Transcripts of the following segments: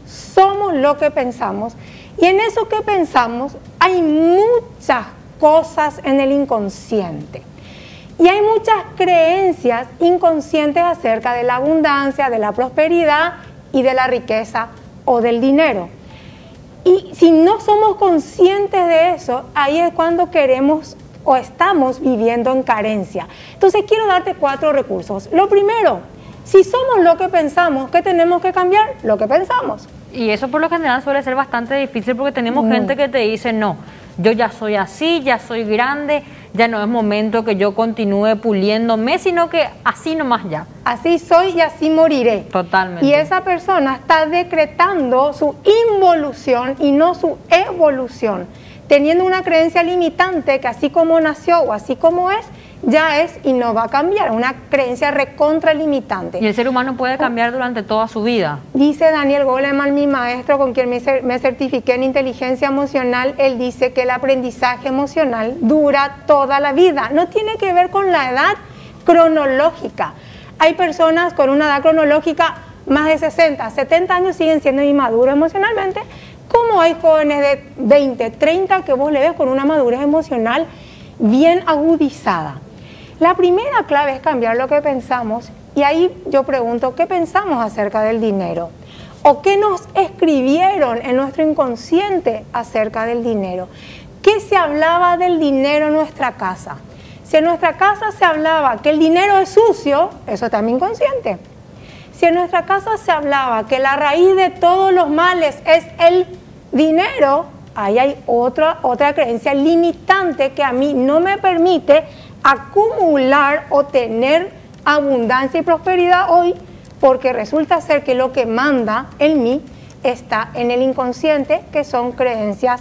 somos lo que pensamos. Y en eso que pensamos hay muchas cosas en el inconsciente. Y hay muchas creencias inconscientes acerca de la abundancia, de la prosperidad y de la riqueza o del dinero. Y si no somos conscientes de eso, ahí es cuando queremos o estamos viviendo en carencia. Entonces quiero darte 4 recursos. Lo primero, si somos lo que pensamos, ¿qué tenemos que cambiar? Lo que pensamos. Y eso por lo general suele ser bastante difícil porque tenemos gente que te dice, no, yo ya soy así, ya soy grande, ya no es momento que yo continúe puliéndome, sino que así nomás ya. Así soy y así moriré. Totalmente. Y esa persona está decretando su involución y no su evolución, teniendo una creencia limitante que así como nació o así como es, ya es y no va a cambiar, una creencia recontralimitante. Y el ser humano puede cambiar durante toda su vida. Dice Daniel Goleman, mi maestro con quien me certifiqué en inteligencia emocional, él dice que el aprendizaje emocional dura toda la vida, no tiene que ver con la edad cronológica. Hay personas con una edad cronológica más de 60, 70 años siguen siendo inmaduros emocionalmente, como hay jóvenes de 20, 30 que vos le ves con una madurez emocional bien agudizada. La primera clave es cambiar lo que pensamos y ahí yo pregunto, ¿qué pensamos acerca del dinero? ¿O qué nos escribieron en nuestro inconsciente acerca del dinero? ¿Qué se hablaba del dinero en nuestra casa? Si en nuestra casa se hablaba que el dinero es sucio, eso está en mi inconsciente. Si en nuestra casa se hablaba que la raíz de todos los males es el dinero, ahí hay otra creencia limitante que a mí no me permite acumular o tener abundancia y prosperidad hoy, porque resulta ser que lo que manda en mí está en el inconsciente, que son creencias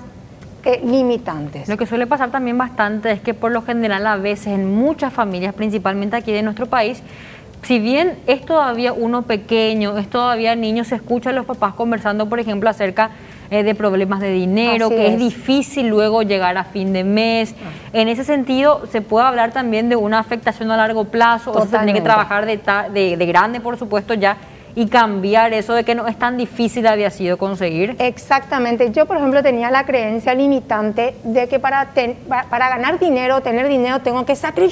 limitantes. Lo que suele pasar también bastante es que por lo general a veces en muchas familias, principalmente aquí de nuestro país, si bien es todavía uno pequeño, es todavía niño, se escucha a los papás conversando, por ejemplo, acerca de problemas de dinero, que es difícil luego llegar a fin de mes. En ese sentido, se puede hablar también de una afectación a largo plazo, o sea, se tiene que trabajar de grande, por supuesto, ya, y cambiar eso de que no es tan difícil había sido conseguir. Exactamente. Yo, por ejemplo, tenía la creencia limitante de que para ganar dinero, tener dinero, tengo que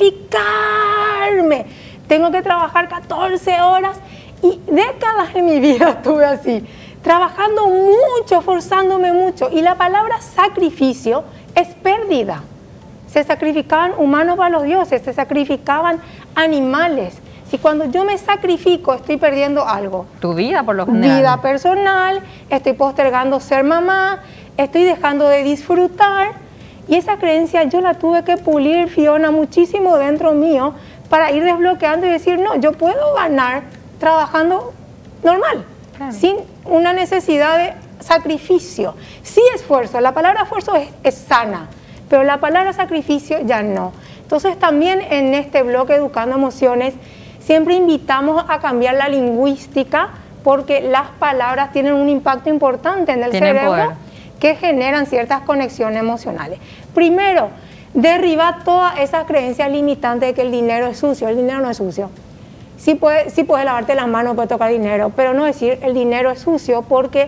sacrificarme, tengo que trabajar 14 horas, y décadas en mi vida estuve así, trabajando mucho, forzándome mucho, y la palabra sacrificio es pérdida. Se sacrificaban humanos para los dioses, se sacrificaban animales. Si cuando yo me sacrifico estoy perdiendo algo. Tu vida, por lo general. Vida personal, estoy postergando ser mamá, estoy dejando de disfrutar, y esa creencia yo la tuve que pulir, Fiona, muchísimo dentro mío, para ir desbloqueando y decir, no, yo puedo ganar trabajando normal. Claro. Sin una necesidad de sacrificio. Sí, esfuerzo, la palabra esfuerzo es sana, pero la palabra sacrificio ya no. Entonces también en este bloque Educando Emociones siempre invitamos a cambiar la lingüística, porque las palabras tienen un impacto importante en el cerebro que generan ciertas conexiones emocionales. Primero, derribar todas esas creencias limitantes de que el dinero es sucio. El dinero no es sucio. Sí puedes lavarte las manos, puedes tocar dinero, pero no decir el dinero es sucio, porque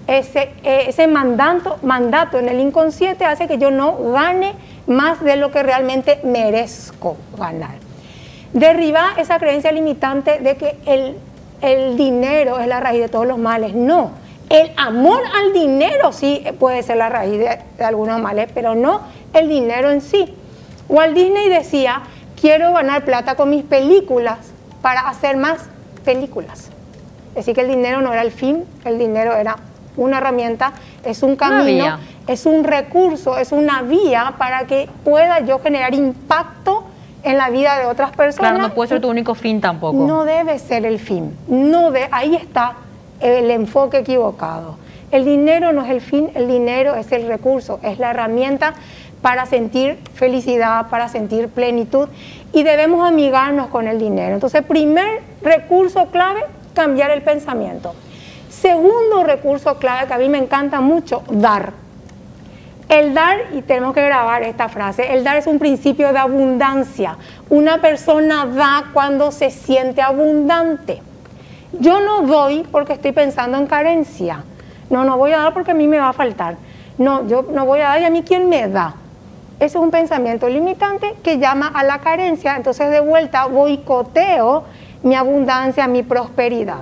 ese mandato en el inconsciente hace que yo no gane más de lo que realmente merezco ganar. Derribar esa creencia limitante de que el dinero es la raíz de todos los males. No, el amor al dinero sí puede ser la raíz de algunos males, pero no el dinero en sí. Walt Disney decía, quiero ganar plata con mis películas para hacer más películas. Es decir, que el dinero no era el fin, el dinero era una herramienta, es un camino, es un recurso, es una vía para que pueda yo generar impacto en la vida de otras personas. Claro, no puede ser tu único fin tampoco. No debe ser el fin, ahí está el enfoque equivocado. El dinero no es el fin, el dinero es el recurso, es la herramienta para sentir felicidad, para sentir plenitud, y debemos amigarnos con el dinero. Entonces, primer recurso clave, cambiar el pensamiento. Segundo recurso clave, que a mí me encanta mucho, dar. El dar, y tenemos que grabar esta frase, el dar es un principio de abundancia. Una persona da cuando se siente abundante. Yo no doy porque estoy pensando en carencia. No, no voy a dar porque a mí me va a faltar. No, yo no voy a dar y a mí ¿quién me da? Ese es un pensamiento limitante que llama a la carencia. Entonces de vuelta boicoteo mi abundancia, mi prosperidad.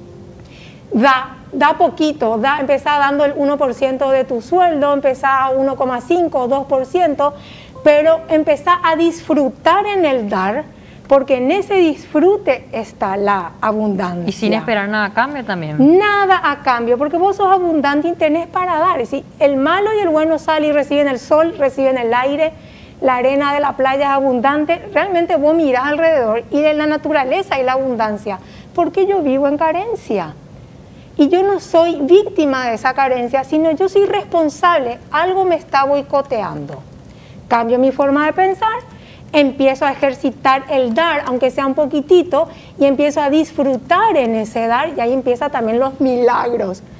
Da poquito, empezá dando el 1% de tu sueldo, empezá a 1,5 o 2%, pero empezá a disfrutar en el dar, porque en ese disfrute está la abundancia. Y sin esperar nada a cambio también. Nada a cambio, porque vos sos abundante y tenés para dar. Es decir, el malo y el bueno salen y reciben el sol, reciben el aire, la arena de la playa es abundante. Realmente vos mirás alrededor y de la naturaleza y la abundancia. Porque yo vivo en carencia. Y yo no soy víctima de esa carencia, sino yo soy responsable. Algo me está boicoteando. Cambio mi forma de pensar, empiezo a ejercitar el dar, aunque sea un poquitito, y empiezo a disfrutar en ese dar, y ahí empiezan también los milagros.